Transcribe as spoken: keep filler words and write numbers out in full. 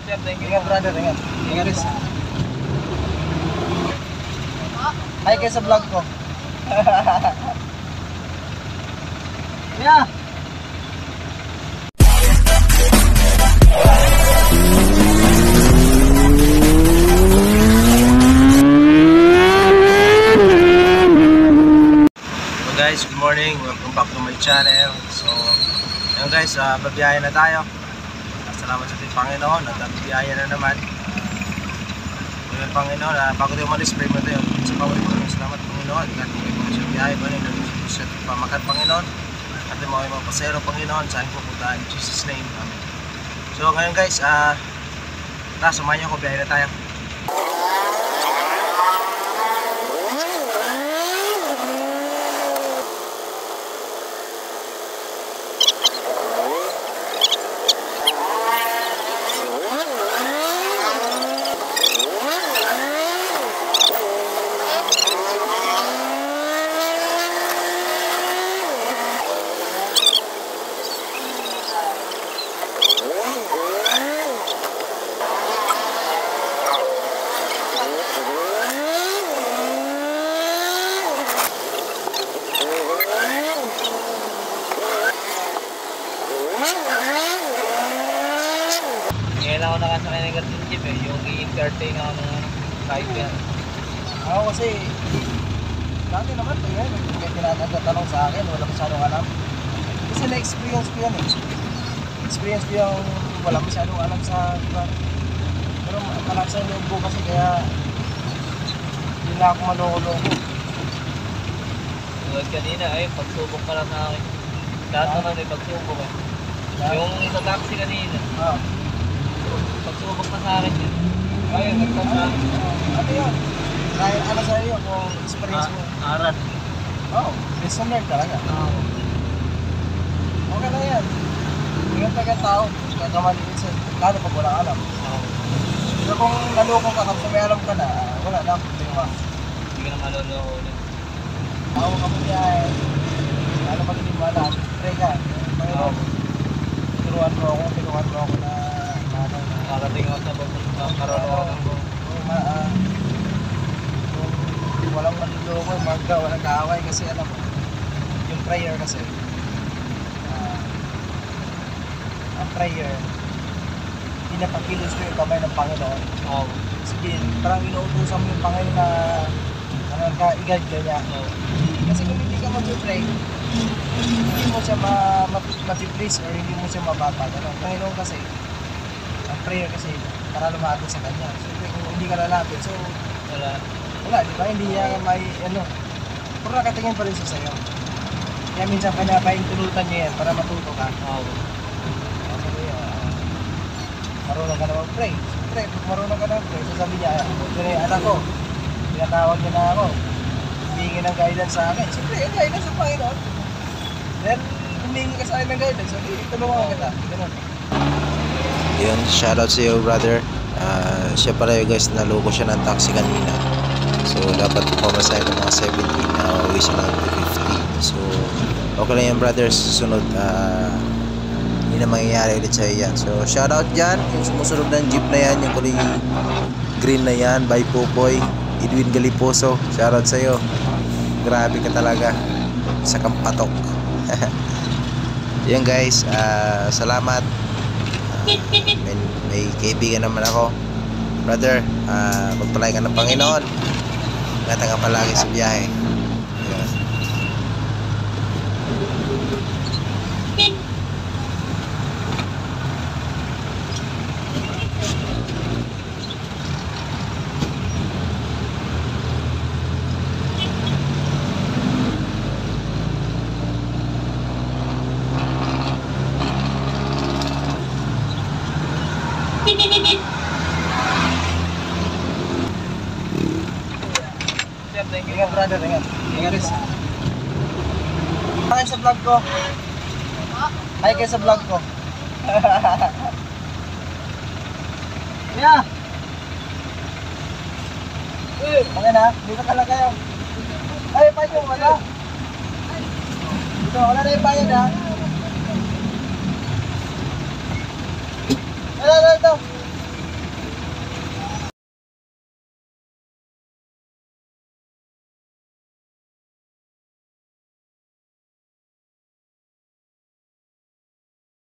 Sir, thank you. Ingat brother, ingat. Ingat rin. Hi kayo sa vlog ko. Yeah. Guys, good morning, welcome back to my channel. So, ayun guys, uh, babiyahe na tayo. Salamat sa ating Panginoon at babiyahe na naman. Ngayon Panginoon, uh, bago tayo umalis, pray mo tayo. Sa Panginoon, salamat Panginoon. At kung mga sa biyahe, Panginoon, sa ating pamakat Panginoon. At yung mga mga pasero Panginoon, sa aking pupuntahan, in Jesus name, Amen. So ngayon guys, uh, tara, samahan niyo ako, biyahe na tayo. Ngayon ako nakasakay ng ganitong jeep eh, yung i-entertain ako ng kaibigan. Ako kasi, dati naman ito yan, may tinatanong sa akin, wala masyadong alam. Kasi na-experience ko yan eh. Experience ko yung wala masyadong alam sa lugar. Pero malaki sa loob ko kasi kaya hindi na ako maloko-loko. Tulad kanina ay pagsubok ka lang sa akin. Lahat Ah. naman ay pagsubok eh. Ah. Yung sa taxi kanina, Ah. pagsubok ka sa akin yun. Ayun, nagtasabi. Ano yun? Kahit ano sa iyo kung experience mo. Arat. Oo, oh, lesson learned talaga. Oo. Okay na yan. Ingat talaga tao, kakamali minsan, lalo pag wala alam. Oo. Pero kung naloko ka, kapag may alam ka na, wala na, problema. Hindi ka na maloloko ulit. Ako kami niya, ano pag hindi mo alam, pray ka. Panginoon, turuan mo ako, tulungan mo ako na, na ano, na, Nakarating ako sa bawang karolokan ng buong. kung ma, ah, kung walang manluloko, magka, walang kaaway, kasi alam mo, yung prayer kasi, ah, ang prayer, pinapakilos mo yung kamay ng Panginoon. Oo. Sige, parang inuutusan mo yung Panginoon na ano ka, i-guide ka niya. Oo. Kasi kung hindi ka mag-pray, hindi mo siya ma-please or hindi mo siya mababag. Ano? Panginoon kasi, ang prayer kasi para lumapit sa Kanya. So kung hindi ka lalapit, so Wala. wala, di ba? Hindi niya may, ano, pero nakatingin pa rin siya sa'yo. Kaya minsan pinapaintulutan niya yan para matuto ka. Oo. Sabi niya, ah, marunong ka na mag-pray. Siyempre, pag marunong ka na mag-pray, sasabi niya, "Pray, anak ko, pinatawag niya na ako. Humingi ng guidance sa akin." Siyempre, yung guidance sa Panginoon. Then, humingi ka sa akin ng guidance. So, tulungan kita. Ganun. Yun, shoutout sa iyo, brother. Uh, siya pala yung guys, naloko siya ng taxi kanina. So, dapat pumamasay ng mga seventeen na uwi siya ng fifty. So, okay lang yan, brother. Susunod, ah, uh, hindi na mangyayari ulit sa'yo yan. So, shoutout dyan. Yung sumusunod ng jeep na yan, yung kulay green na yan, by Popoy, Edwin Galiposo. Shoutout sa'yo. Grabe ka talaga. Sa kampatok. Yan guys, uh, salamat. Uh, may, may kaibigan naman ako. Brother, uh, magpalay ka ng Panginoon. Ingatan ka palagi sa biyahe. Yan. Sir, thank you. Ingat brother, ingat. Ingat rin. Hi sa vlog ko. Hi kayo sa vlog ko. Yeah. Okay na, dito ka lang kayo. Ay, pa yung wala. Dito, wala na yung bayad ha. Ito, ito, ito.